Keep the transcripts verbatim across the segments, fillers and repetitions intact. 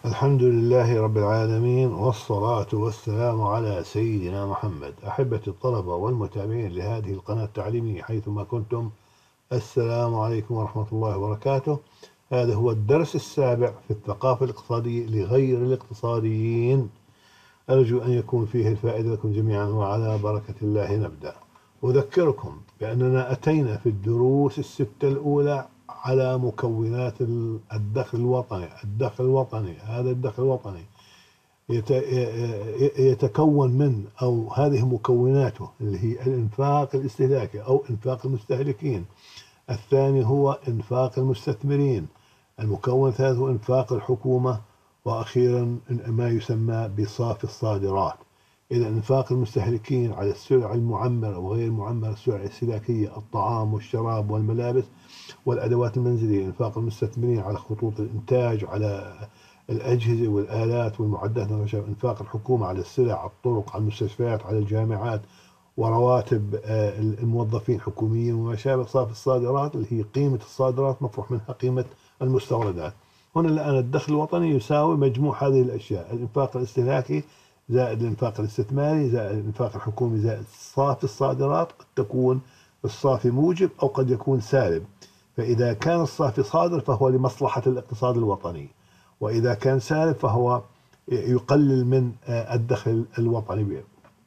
الحمد لله رب العالمين، والصلاة والسلام على سيدنا محمد. أحبة الطلبة والمتابعين لهذه القناة التعليمية حيثما كنتم، السلام عليكم ورحمة الله وبركاته. هذا هو الدرس السابع في الثقافة الاقتصادية لغير الاقتصاديين. أرجو أن يكون فيه الفائدة لكم جميعا، وعلى بركة الله نبدأ. أذكركم بأننا أتينا في الدروس الستة الأولى على مكونات الدخل الوطني. الدخل الوطني هذا الدخل الوطني يتكون من، أو هذه مكوناته اللي هي الإنفاق الاستهلاكي أو إنفاق المستهلكين. الثاني هو إنفاق المستثمرين. المكون الثالث هو إنفاق الحكومة. وأخيرا ما يسمى بصافي الصادرات. إذا إنفاق المستهلكين على السلع المعمرة وغير المعمرة، السلع الاستهلاكية، الطعام والشراب والملابس والأدوات المنزلية. إنفاق المستثمرين على خطوط الإنتاج، على الأجهزة والآلات والمعدات والمشابه. إنفاق الحكومة على السلع، على الطرق، على المستشفيات، على الجامعات، ورواتب الموظفين حكوميين وما شابه. صافي الصادرات اللي هي قيمة الصادرات مطروح منها قيمة المستوردات. هنا الآن الدخل الوطني يساوي مجموع هذه الأشياء: الإنفاق الاستهلاكي زائد الإنفاق الاستثماري زائد الإنفاق الحكومي زائد صافي الصادرات. قد تكون الصافي موجب أو قد يكون سالب. فإذا كان الصافي صادر فهو لمصلحة الاقتصاد الوطني، وإذا كان سالب فهو يقلل من الدخل الوطني به.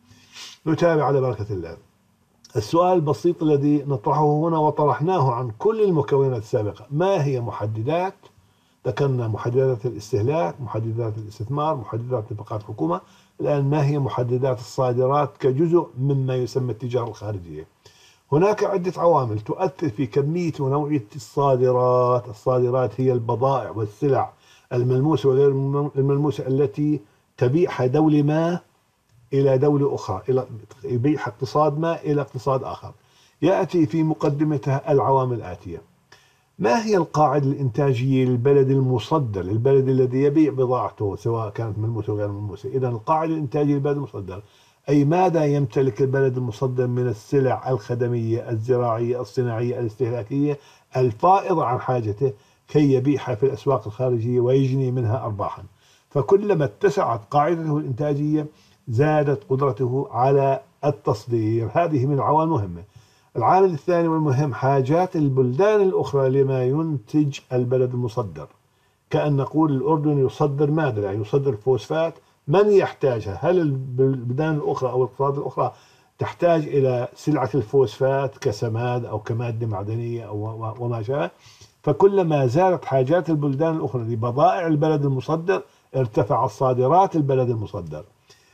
نتابع على بركة الله. السؤال البسيط الذي نطرحه هنا وطرحناه عن كل المكونات السابقة: ما هي محددات؟ ذكرنا محددات الاستهلاك، محددات الاستثمار، محددات نفقات الحكومة. الآن ما هي محددات الصادرات كجزء مما يسمى التجارة الخارجية؟ هناك عدة عوامل تؤثر في كمية ونوعية الصادرات. الصادرات هي البضائع والسلع الملموسة وغير الملموسة التي تبيعها دولة ما إلى دولة أخرى، إلى يبيعها اقتصاد ما إلى اقتصاد آخر. يأتي في مقدمتها العوامل الآتية: ما هي القاعدة الإنتاجية للبلد المصدر، البلد الذي يبيع بضاعته سواء كانت ملموسة أو غير ملموسة؟ إذا القاعدة الإنتاجية للبلد المصدر أي ماذا يمتلك البلد المصدر من السلع الخدمية الزراعية الصناعية الاستهلاكية الفائضة عن حاجته كي يبيعها في الأسواق الخارجية ويجني منها أرباحا. فكلما اتسعت قاعدته الإنتاجية زادت قدرته على التصدير. هذه من العوامل المهمة. العامل الثاني والمهم: حاجات البلدان الأخرى لما ينتج البلد المصدر. كأن نقول الأردن يصدر ماذا؟ يعني يصدر فوسفات. من يحتاجها؟ هل البلدان الأخرى أو الاقتصادات الأخرى تحتاج إلى سلعة الفوسفات كسماد أو كمادة معدنية أو وما شابه؟ فكلما زادت حاجات البلدان الأخرى لبضائع البلد المصدر ارتفعت صادرات البلد المصدر.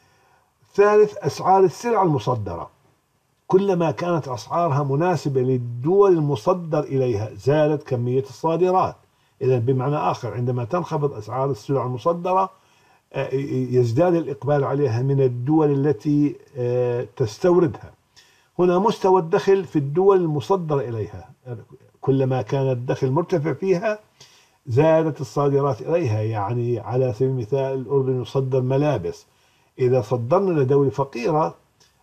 ثالث: أسعار السلع المصدرة. كلما كانت أسعارها مناسبة للدول المصدر إليها زادت كمية الصادرات. إذا بمعنى آخر، عندما تنخفض أسعار السلع المصدرة يزداد الإقبال عليها من الدول التي تستوردها. هنا مستوى الدخل في الدول المصدرة إليها، كلما كان الدخل مرتفع فيها زادت الصادرات إليها. يعني على سبيل المثال الأردن يصدر ملابس. إذا صدرنا لدولة فقيرة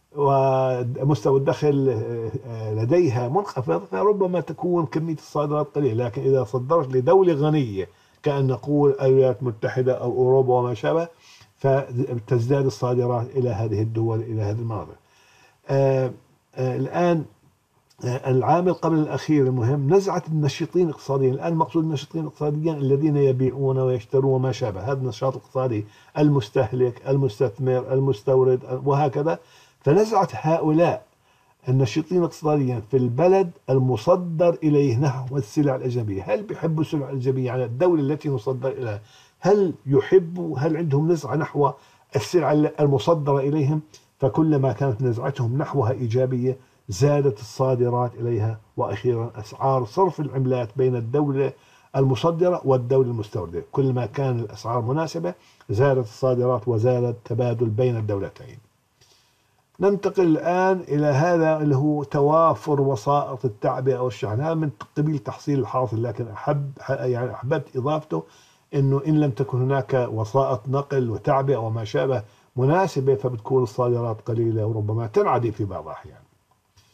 ومستوى الدخل لديها منخفض فربما تكون كمية الصادرات قليلة. لكن إذا صدرت لدولة غنية كأن نقول الولايات المتحدة أو أوروبا وما شابه فتزداد الصادرات إلى هذه الدول، إلى هذه المناطق. آه آه الآن آه العامل قبل الأخير المهم: نزعة النشيطين اقتصاديا. الآن مقصود النشيطين اقتصاديا الذين يبيعون ويشترون وما شابه. هذا النشاط الاقتصادي: المستهلك، المستثمر، المستورد، وهكذا. فنزعة هؤلاء النشيطين اقتصاديا في البلد المصدر إليه نحو السلع الأجنبية. هل بيحبوا السلع الأجنبية على الدولة التي نصدر إليها؟ هل يحبوا، هل عندهم نزعة نحو السلع المصدرة إليهم؟ فكلما كانت نزعتهم نحوها إيجابية زادت الصادرات إليها. وأخيرا: أسعار صرف العملات بين الدولة المصدرة والدولة المستوردة. كلما كان الأسعار مناسبة زادت الصادرات وزاد التبادل بين الدولتين. ننتقل الآن إلى هذا اللي هو توافر وسائط التعبئة والشحن. هذا من قبيل تحصيل الحاصل، لكن أحب يعني أحببت إضافته إنه إن لم تكن هناك وسائط نقل وتعبئة وما شابه مناسبة فبتكون الصادرات قليلة وربما تنعدم في بعض الأحيان.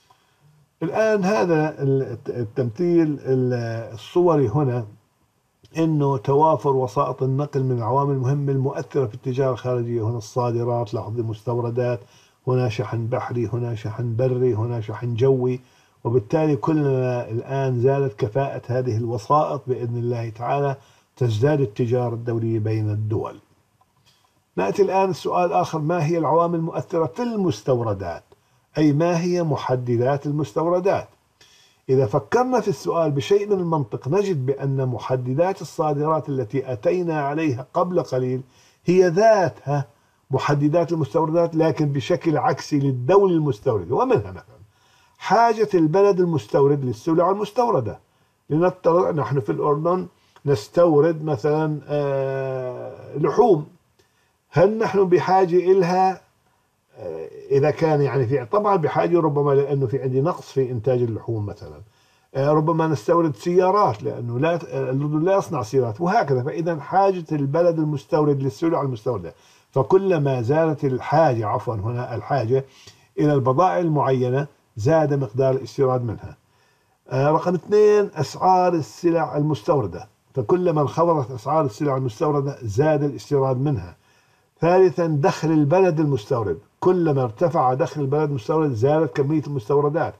الآن هذا التمثيل الصوري هنا انه توافر وسائط النقل من العوامل المهمة المؤثرة في التجارة الخارجية. هنا الصادرات، لاحظ المستوردات، هنا شحن بحري، هنا شحن بري، هنا شحن جوي. وبالتالي كلما الآن زادت كفاءة هذه الوسائط بإذن الله تعالى تزداد التجارة الدولية بين الدول. نأتي الآن السؤال الآخر: ما هي العوامل المؤثرة في المستوردات؟ أي ما هي محددات المستوردات؟ إذا فكرنا في السؤال بشيء من المنطق نجد بأن محددات الصادرات التي أتينا عليها قبل قليل هي ذاتها محددات المستوردات، لكن بشكل عكسي للدولة المستوردة. ومنها مثلا حاجة البلد المستورد للسلع المستوردة. لنفترض نحن في الأردن نستورد مثلا لحوم، هل نحن بحاجة إلها؟ إذا كان يعني في طبعا بحاجة، ربما لأنه في عندي نقص في إنتاج اللحوم مثلا. ربما نستورد سيارات لأنه لا الأردن لا يصنع سيارات، وهكذا. فإذا حاجة البلد المستورد للسلع المستوردة، فكلما زادت الحاجة عفوا هنا الحاجة إلى البضائع المعينة زاد مقدار الاستيراد منها. رقم اثنين: أسعار السلع المستوردة، فكلما انخفضت أسعار السلع المستوردة زاد الاستيراد منها. ثالثا: دخل البلد المستورد، كلما ارتفع دخل البلد المستورد زادت كمية المستوردات.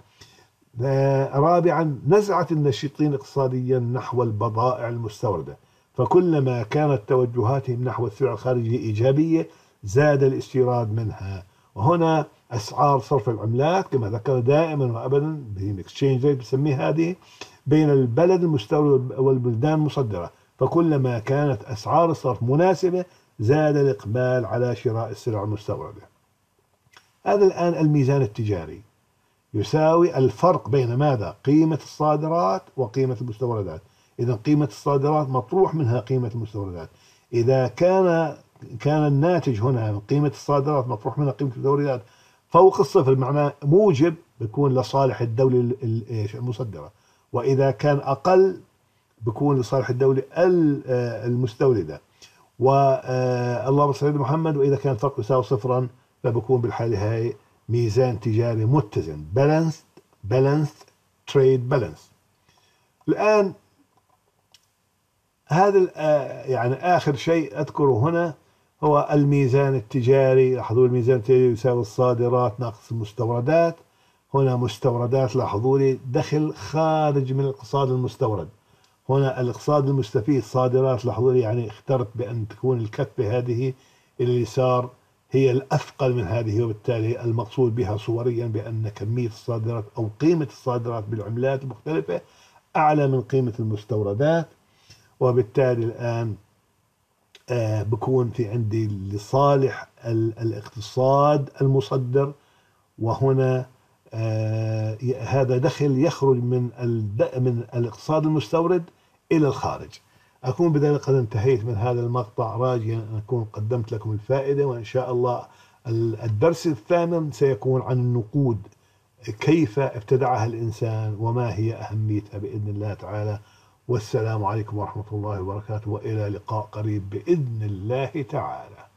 رابعا: نزعة الناشطين اقتصاديا نحو البضائع المستوردة، فكلما كانت توجهاتهم نحو السلع الخارجية إيجابية زاد الاستيراد منها. وهنا أسعار صرف العملات كما ذكر دائما وأبدا باكسشينج ريت بسميها هذه بين البلد المستورد والبلدان المصدرة، فكلما كانت أسعار الصرف مناسبة زاد الإقبال على شراء السلع المستوردة. هذا الآن الميزان التجاري يساوي الفرق بين ماذا؟ قيمة الصادرات وقيمة المستوردات. إذا قيمة الصادرات مطروح منها قيمة المستوردات. إذا كان كان الناتج هنا من قيمة الصادرات مطروح منها قيمة المستوردات فوق الصفر، معناه موجب، بيكون لصالح الدولة المصدرة. وإذا كان أقل بيكون لصالح الدولة المستوردة. واللهم صل على محمد. وإذا كان الفرق يساوي صفرا فبكون بالحالة هاي ميزان تجاري متزن، balanced balanced trade balance. الآن هذا يعني آخر شيء أذكره هنا هو الميزان التجاري. لاحظوا الميزان التجاري يساوي الصادرات ناقص المستوردات. هنا مستوردات، لاحظوا لي دخل خارج من الاقتصاد المستورد. هنا الاقتصاد المستفيد صادرات، لاحظوا لي يعني اخترت بأن تكون الكتبة هذه اليسار هي الأثقل من هذه، وبالتالي المقصود بها صوريا بأن كمية الصادرات أو قيمة الصادرات بالعملات المختلفة أعلى من قيمة المستوردات. وبالتالي الآن آه بكون في عندي لصالح الاقتصاد المصدر. وهنا آه هذا دخل يخرج من من الاقتصاد المستورد إلى الخارج. أكون بذلك قد انتهيت من هذا المقطع، راجيا أن أكون قدمت لكم الفائدة. وإن شاء الله الدرس الثامن سيكون عن النقود، كيف ابتدعها الإنسان وما هي أهميتها بإذن الله تعالى. والسلام عليكم ورحمة الله وبركاته، وإلى لقاء قريب بإذن الله تعالى.